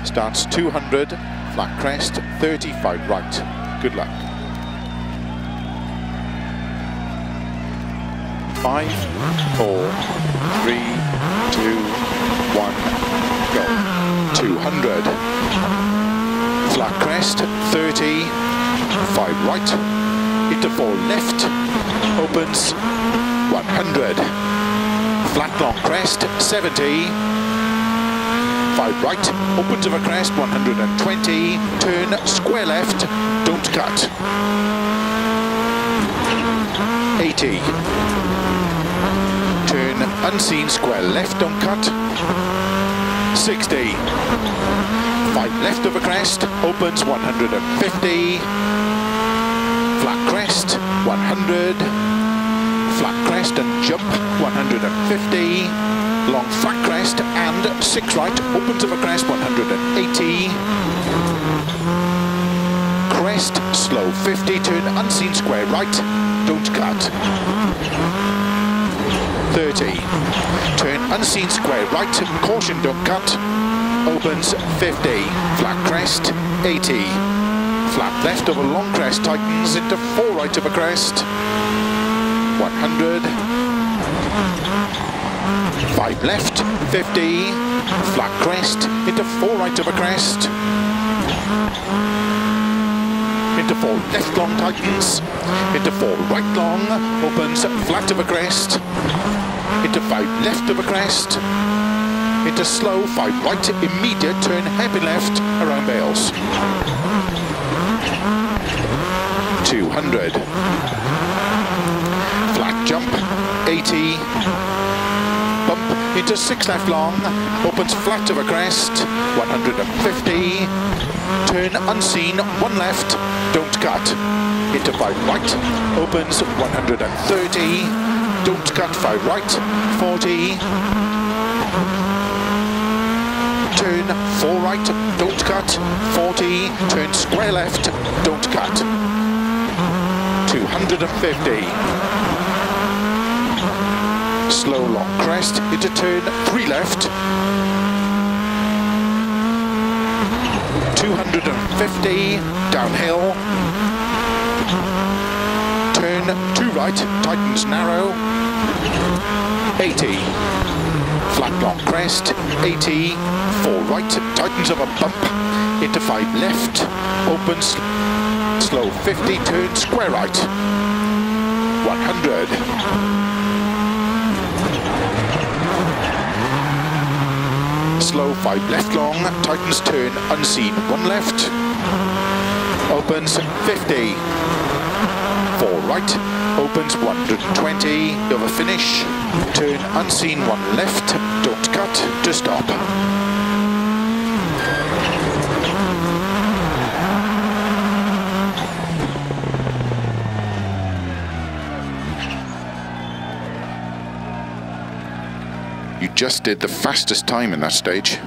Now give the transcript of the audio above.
Starts 200, flat crest, 35 right. Good luck. 5, 4, 3, 2, 1, go. 200. Flat crest, 30, 5 right, into 4 left, opens, 100. Flat long crest, 70, 5 right, opens of a crest, 120, turn, square left, don't cut. 80. Turn, unseen, square left, don't cut. 60. 5 left of a crest, opens 150. Flat crest, 100. Flat crest and jump, 150. Long flat crest and 6 right, opens of a crest, 180. Crest, slow 50, turn unseen, square right, don't cut. 30. Turn unseen, square right, caution, don't cut. Opens 50. Flat crest, 80. Flat left of a long crest, tightens into 4 right of a crest. 100. 5 left, 50. Flat crest, into 4 right of a crest. Into 4 left long, tightens. Into 4 right long, opens flat of a crest. Into 5 left of a crest. Into slow 5 right, immediate turn, happy left around Bales. 200. Flat jump, 80. Bump into 6 left long, opens flat of a crest, 150. Turn unseen, 1 left, don't cut. Into 5 right, opens 130. Don't cut 5 right, 40. Turn 4 right, don't cut, 40. Turn square left, don't cut. 250. Slow long crest, into turn 3 left. 250, downhill. Turn 2 right, tightens narrow. 80. Flat long crest, 80. 4 right, tightens of a bump. Into 5 left, opens. Slow 50, turn square right. 100. Slow 5 left long, tightens turn unseen 1 left, opens 50. 4 right, opens 120, over finish, turn unseen 1 left, don't cut, to stop. You just did the fastest time in that stage.